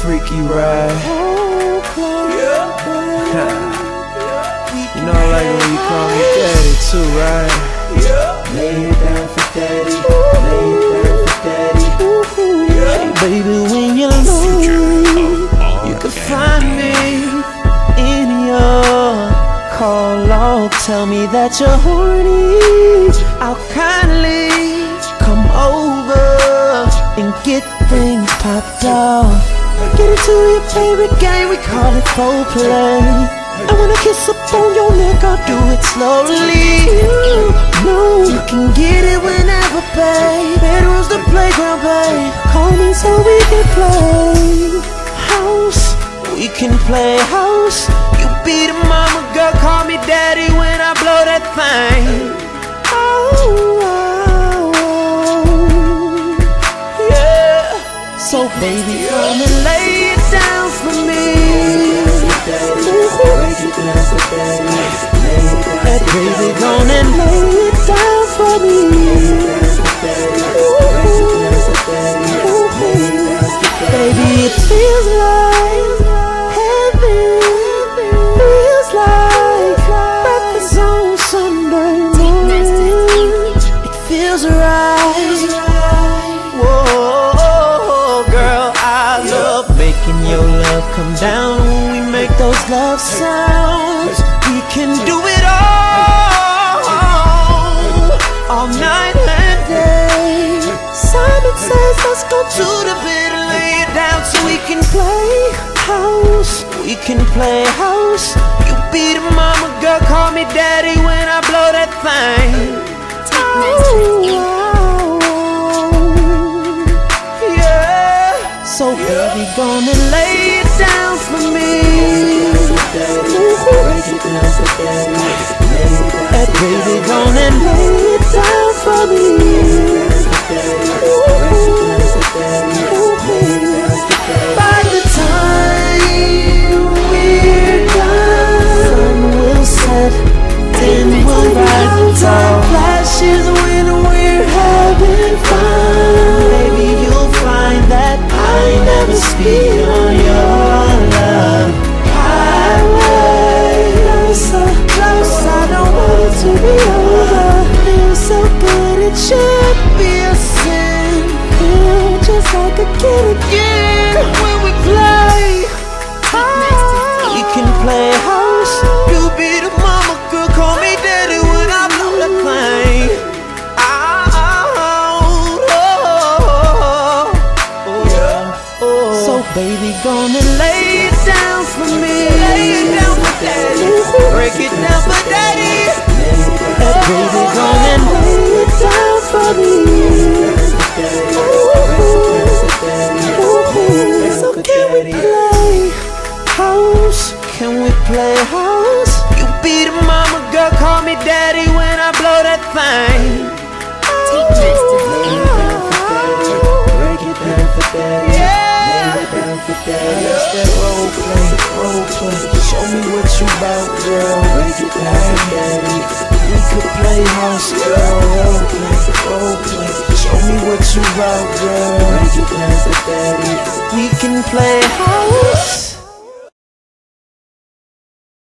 freaky ride. You know I like it when you call me daddy too, right? Lay it down for daddy, lay it down for daddy. Hey baby, when you're lonely, you can find me in your call log. Tell me that you're horny, I'll kindly come over and get things popped off. Get into your favorite game, we call it foreplay. I wanna kiss up on your neck, I'll do it slowly. You know you can get it whenever, babe. Bedroom's the playground, babe. Call me so we can play house. We can play house. You be the mama, girl, call me daddy when I blow that thing. Yeah. So baby, come and lay it down for me. That baby gonna lay it down for me. Baby, it feels like heaven. Feels like breakfast on Sunday morning. It feels right. Whoa, girl, I love making your love come down when we make those love sounds. We can do it all night and day. Simon says let's go to the bed and lay it down so we can play house. We can play house. You be the mama, girl, call me daddy when I blow that thing. Yeah. So baby, gonna lay it down for me. That baby gonna lay it down for me. By the time we're done, sun will set, then we'll ride the time flashes when we're having fun. Baby, you'll find that I never speed on your love highway. Close, I don't want it to be over. Feels so good, it should be a sin. Feel just like a kid again when we play. We can play house. You be the mama, girl, call me daddy when I blow the thing. So baby, gonna lay it down for me. Lay it down for daddy. Break it down for daddy. That baby gonna lay it down for me. So can we play house? Can we play house? You be the mama, girl, call me daddy when I blow that thing. Break it down for daddy. That's that role play. Show me what you bout, girl. Break it down for daddy. We could play house, girl. Role play. Show me what you bout, girl. Break it down for daddy. We can play house.